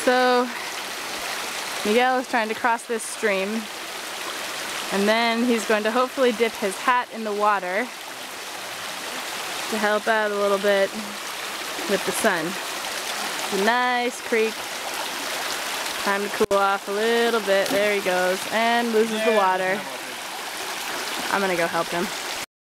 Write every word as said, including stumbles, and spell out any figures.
So Miguel is trying to cross this stream, and then he's going to hopefully dip his hat in the water to help out a little bit with the sun. It's a nice creek. Time to cool off a little bit. There he goes, and loses the water. I'm gonna go help him.